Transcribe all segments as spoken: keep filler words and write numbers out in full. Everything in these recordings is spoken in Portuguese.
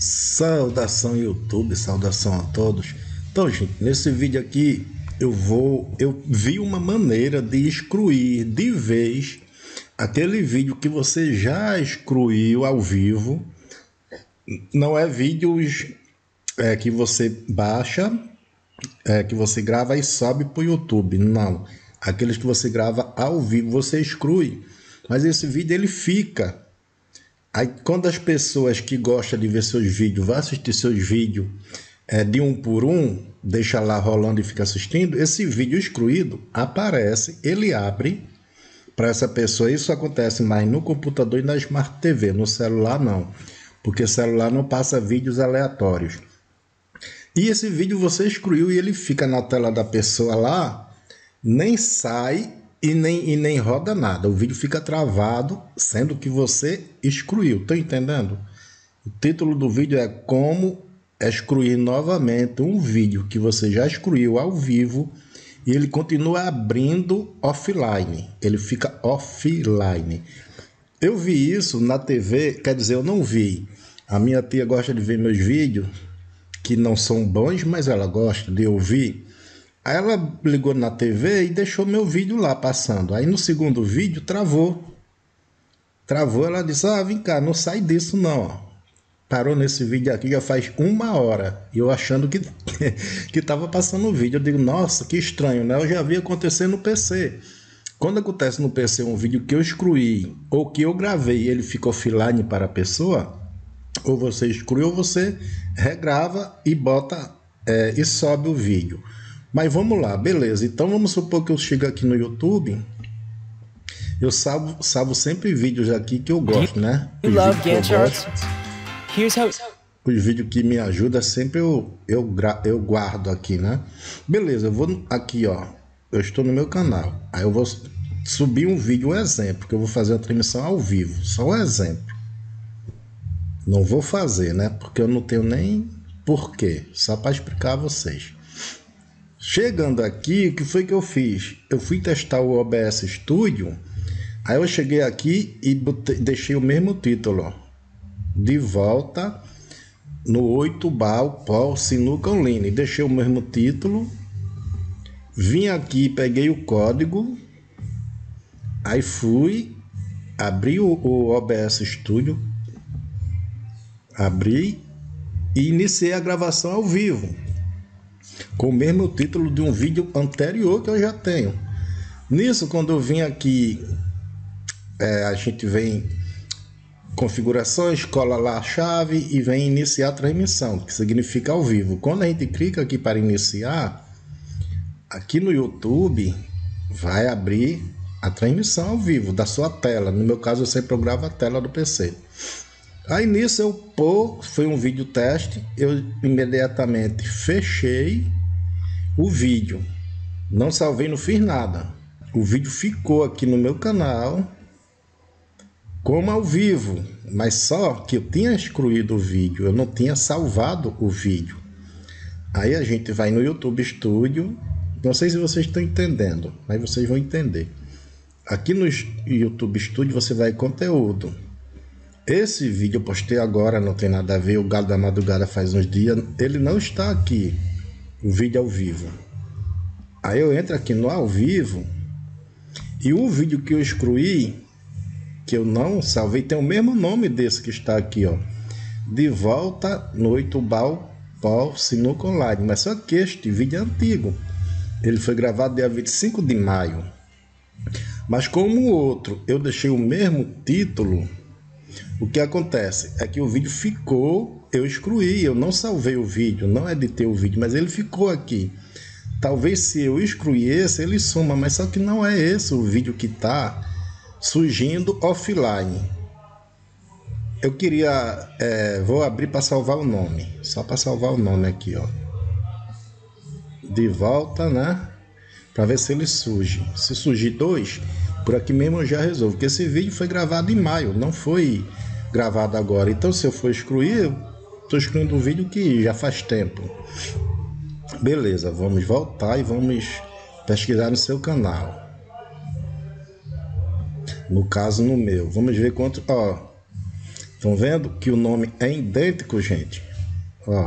Saudação YouTube, saudação a todos. Então, gente, nesse vídeo aqui eu vou, eu vi uma maneira de excluir de vez aquele vídeo que você já excluiu ao vivo. Não é vídeos é, que você baixa, é, que você grava e sobe para o YouTube, não. Aqueles que você grava ao vivo você exclui, mas esse vídeo ele fica. Aí quando as pessoas que gostam de ver seus vídeos vão assistir seus vídeos é, de um por um, deixa lá rolando e fica assistindo, esse vídeo excluído aparece, ele abre para essa pessoa. Isso acontece mais no computador e na Smart T V, no celular não, porque celular não passa vídeos aleatórios. E esse vídeo você excluiu e ele fica na tela da pessoa lá, nem sai e nem, e nem roda nada. O vídeo fica travado, sendo que você excluiu. Tá entendendo? O título do vídeo é como excluir novamente um vídeo que você já excluiu ao vivo e ele continua abrindo offline. Ele fica offline. Eu vi isso na T V, quer dizer, eu não vi. A minha tia gosta de ver meus vídeos, que não são bons, mas ela gosta de ouvir. Aí ela ligou na T V e deixou meu vídeo lá passando. Aí no segundo vídeo travou. Travou, ela disse, ah, vem cá, não sai disso não. Parou nesse vídeo aqui já faz uma hora. E eu achando que que estava passando o vídeo. Eu digo, nossa, que estranho, né? Eu já vi acontecer no P C. Quando acontece no P C um vídeo que eu excluí ou que eu gravei e ele fica offline para a pessoa, ou você exclui ou você regrava e bota é, e sobe o vídeo. Mas vamos lá, beleza. Então vamos supor que eu chego aqui no YouTube. Eu salvo, salvo sempre vídeos aqui que eu gosto, né? Os vídeos que eu gosto, Here's how... os vídeos que me ajudam sempre eu, eu, gra, eu guardo aqui, né? Beleza, eu vou aqui, ó. Eu estou no meu canal. Aí eu vou subir um vídeo, um exemplo, que eu vou fazer uma transmissão ao vivo. Só um exemplo. Não vou fazer, né? Porque eu não tenho nem porquê. Só para explicar a vocês. Chegando aqui, o que foi que eu fiz? Eu fui testar o O B S Studio, aí eu cheguei aqui e botei, deixei o mesmo título, ó, de volta no oito bal Pro Sinuca Online, deixei o mesmo título, vim aqui, peguei o código, aí fui, abri o, o O B S Studio, abri e iniciei a gravação ao vivo, com o mesmo título de um vídeo anterior que eu já tenho. Nisso, quando eu vim aqui, é, a gente vem configurações, cola lá a chave e vem iniciar a transmissão, que significa ao vivo. Quando a gente clica aqui para iniciar, aqui no YouTube vai abrir a transmissão ao vivo da sua tela. No meu caso, eu sempre gravo a tela do P C. Aí nisso eu pô, foi um vídeo teste, eu imediatamente fechei o vídeo, não salvei, não fiz nada. O vídeo ficou aqui no meu canal como ao vivo, mas só que eu tinha excluído o vídeo, eu não tinha salvado o vídeo. Aí a gente vai no YouTube Studio, não sei se vocês estão entendendo, mas vocês vão entender. Aqui no YouTube Studio você vai em conteúdo. Esse vídeo eu postei agora, não tem nada a ver, o Galo da Madrugada faz uns dias, ele não está aqui, o vídeo ao vivo. Aí eu entro aqui no ao vivo, e o vídeo que eu excluí, que eu não salvei, tem o mesmo nome desse que está aqui, ó. De volta no oito bal Pro Sinuca Online, mas só que este vídeo é antigo. Ele foi gravado dia vinte e cinco de maio. Mas como o outro, eu deixei o mesmo título. O que acontece é que o vídeo ficou, eu excluí, eu não salvei o vídeo, não editei o vídeo, mas ele ficou aqui. Talvez se eu excluir esse, ele suma, mas só que não é esse o vídeo que está surgindo offline. Eu queria, é, vou abrir para salvar o nome, só para salvar o nome aqui, ó. De volta, né? Para ver se ele surge. Se surgir dois, por aqui mesmo eu já resolvo, porque esse vídeo foi gravado em maio, não foi gravado agora. Então se eu for excluir, eu estou excluindo um vídeo que já faz tempo. Beleza, vamos voltar e vamos pesquisar no seu canal. No caso no meu, vamos ver quanto, ó, Estão vendo que o nome é idêntico, gente? Ó.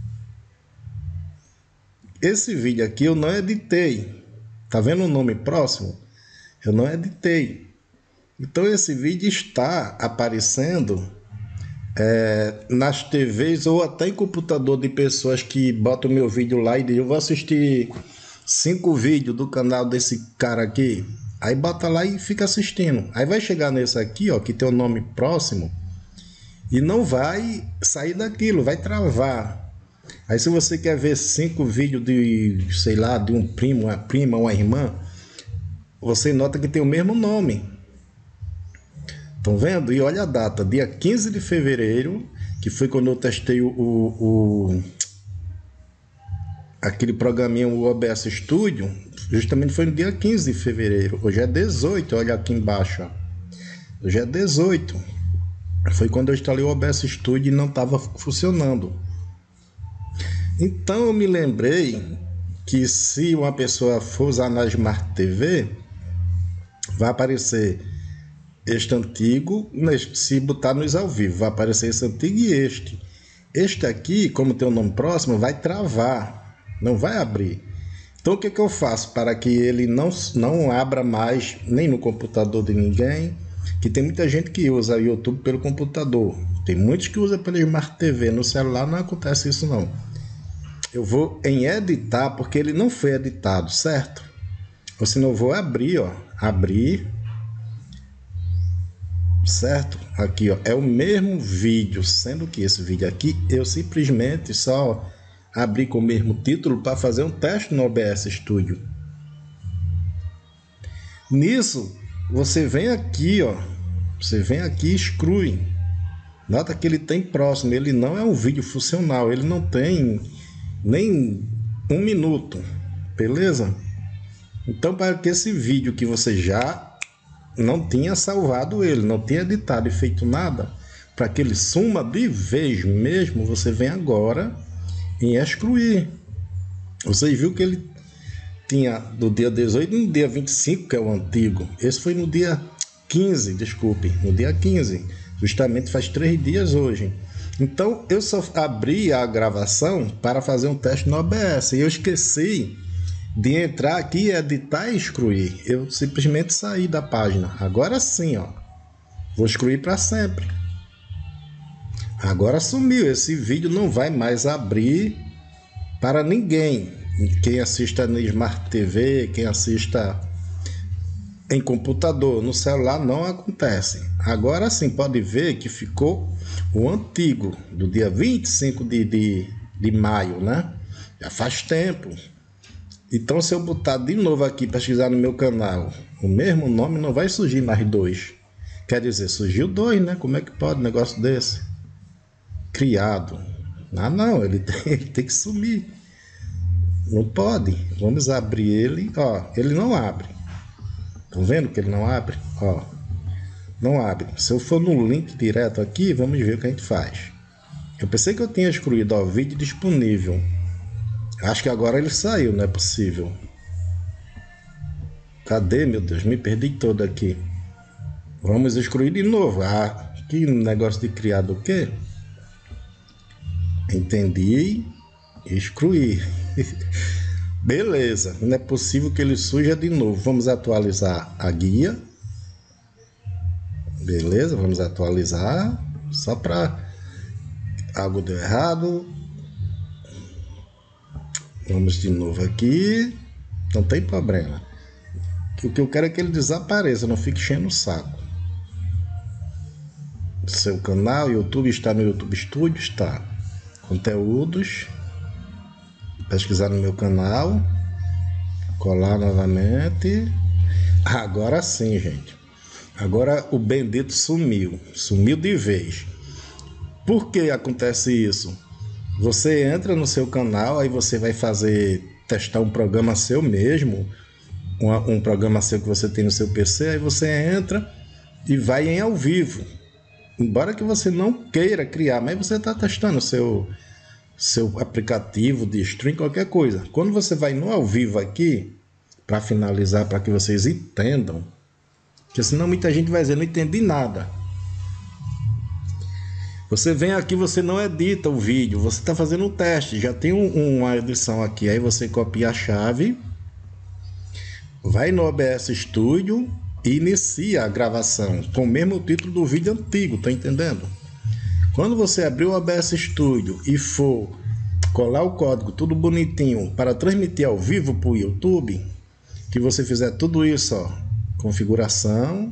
Esse vídeo aqui eu não editei. Tá vendo o nome próximo? Eu não editei. Então esse vídeo está aparecendo é, nas T Vs ou até em computador de pessoas que botam meu vídeo lá e dizem: eu vou assistir cinco vídeos do canal desse cara aqui. Aí bota lá e fica assistindo. Aí vai chegar nesse aqui, ó, que tem o nome próximo, e não vai sair daquilo, vai travar. Aí se você quer ver cinco vídeos de, sei lá, de um primo, uma prima, uma irmã, você nota que tem o mesmo nome. Estão vendo? E olha a data, dia quinze de fevereiro, que foi quando eu testei o, o, o aquele programinha, o O B S Studio. Justamente foi no dia quinze de fevereiro. Hoje é dezoito, olha aqui embaixo, ó. Hoje é dezoito. Foi quando eu instalei o O B S Studio e não estava funcionando. Então eu me lembrei que se uma pessoa for usar na Smart T V, vai aparecer este antigo, se botar nos ao vivo, vai aparecer esse antigo e este. Este aqui, como tem o nome próximo, vai travar, não vai abrir. Então o que, que eu faço para que ele não, não abra mais, nem no computador de ninguém, que tem muita gente que usa o YouTube pelo computador, tem muitos que usam pela Smart T V, no celular não acontece isso não. Eu vou em editar, porque ele não foi editado, certo? Ou senão eu vou abrir, ó, abrir, certo? Aqui, ó, é o mesmo vídeo, sendo que esse vídeo aqui eu simplesmente só abri com o mesmo título para fazer um teste no O B S Studio. Nisso, você vem aqui, ó, você vem aqui e exclui. Nota que ele tem próximo, ele não é um vídeo funcional, ele não tem nem um minuto, beleza? Então, para que esse vídeo que você já não tinha salvado ele, não tinha editado e feito nada, para que ele suma de vez mesmo, você vem agora em excluir. Você viu que ele tinha do dia dezoito no dia vinte e cinco, que é o antigo. Esse foi no dia quinze, desculpe, no dia quinze. Justamente faz três dias hoje. Então eu só abri a gravação para fazer um teste no O B S e eu esqueci de entrar aqui, editar e excluir. Eu simplesmente saí da página. Agora sim, ó, vou excluir para sempre. Agora sumiu. Esse vídeo não vai mais abrir para ninguém. Quem assista no Smart T V, quem assista em computador, no celular não acontece. Agora sim, pode ver que ficou o antigo, do dia vinte e cinco de, de, de maio, né? Já faz tempo. Então, se eu botar de novo aqui, pesquisar no meu canal, o mesmo nome, não vai surgir mais dois. Quer dizer, surgiu dois, né? Como é que pode um negócio desse? Criado. Ah, não, ele tem, ele tem que sumir. Não pode. Vamos abrir ele. Ó, ele não abre. Estão vendo que ele não abre? Ó, não abre. Se eu for no link direto aqui, vamos ver o que a gente faz. Eu pensei que eu tinha excluído, ó, vídeo disponível. Acho que agora ele saiu, não é possível. Cadê, meu Deus? Me perdi todo aqui. Vamos excluir de novo. Ah, que negócio de criar do quê? Entendi. Excluir. Beleza. Não é possível que ele surja de novo. Vamos atualizar a guia. Beleza, vamos atualizar. Só para... algo deu errado. Vamos de novo aqui. Não tem problema. O que eu quero é que ele desapareça, não fique enchendo o saco. Seu canal, YouTube, está no YouTube Studio, está. Conteúdos. Pesquisar no meu canal. Colar novamente. Agora sim, gente. Agora o bendito sumiu. Sumiu de vez. Por que acontece isso? Você entra no seu canal, aí você vai fazer, testar um programa seu mesmo, um, um programa seu que você tem no seu P C, aí você entra e vai em ao vivo. Embora que você não queira criar, mas você está testando seu, seu aplicativo de stream, qualquer coisa. Quando você vai no ao vivo aqui, para finalizar, para que vocês entendam, porque senão muita gente vai dizer, não entendi nada. Você vem aqui, você não edita o vídeo, você está fazendo um teste, já tem um, uma edição aqui, aí você copia a chave, vai no O B S Studio e inicia a gravação com o mesmo título do vídeo antigo, tá entendendo? Quando você abrir o O B S Studio e for colar o código tudo bonitinho para transmitir ao vivo para o YouTube, que você fizer tudo isso, ó, configuração,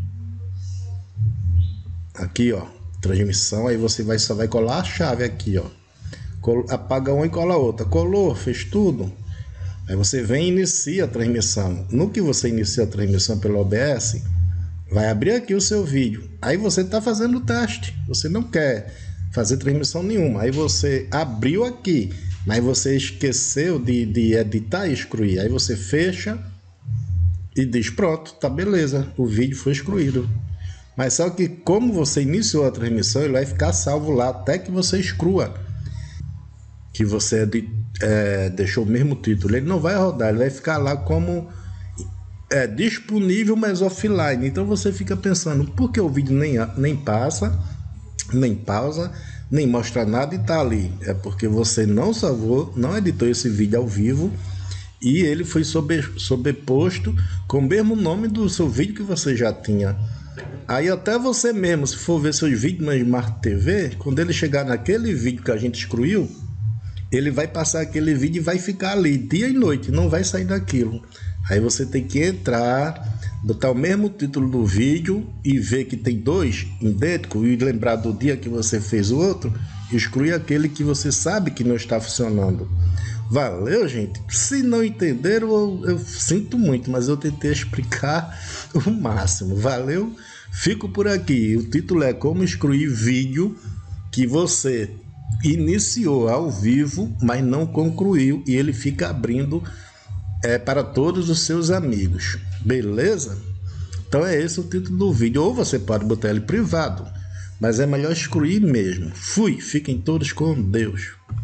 aqui, ó, transmissão, aí você vai, só vai colar a chave aqui, ó, apaga uma e cola outra, colou, fez tudo, aí você vem e inicia a transmissão. No que você inicia a transmissão pelo O B S, vai abrir aqui o seu vídeo, aí você está fazendo o teste, você não quer fazer transmissão nenhuma, aí você abriu aqui, mas você esqueceu de, de editar e excluir, aí você fecha e diz pronto, tá beleza, o vídeo foi excluído. Mas só que como você iniciou a transmissão, ele vai ficar salvo lá até que você exclua, que você é, deixou o mesmo título. Ele não vai rodar, ele vai ficar lá como é, disponível, mas offline. Então você fica pensando, por que o vídeo nem, nem passa, nem pausa, nem mostra nada e tá ali? É porque você não salvou, não editou esse vídeo ao vivo e ele foi sobreposto com o mesmo nome do seu vídeo que você já tinha. Aí até você mesmo, se for ver seus vídeos na Smart T V, quando ele chegar naquele vídeo que a gente excluiu, ele vai passar aquele vídeo e vai ficar ali dia e noite, não vai sair daquilo. Aí você tem que entrar, botar o mesmo título do vídeo e ver que tem dois idênticos e lembrar do dia que você fez o outro e excluir aquele que você sabe que não está funcionando. Valeu, gente? Se não entenderam, eu, eu sinto muito, mas eu tentei explicar o máximo. Valeu? Fico por aqui. O título é Como Excluir Vídeo que você iniciou ao vivo, mas não concluiu, e ele fica abrindo é, para todos os seus amigos. Beleza? Então é esse o título do vídeo. Ou você pode botar ele privado, mas é melhor excluir mesmo. Fui. Fiquem todos com Deus.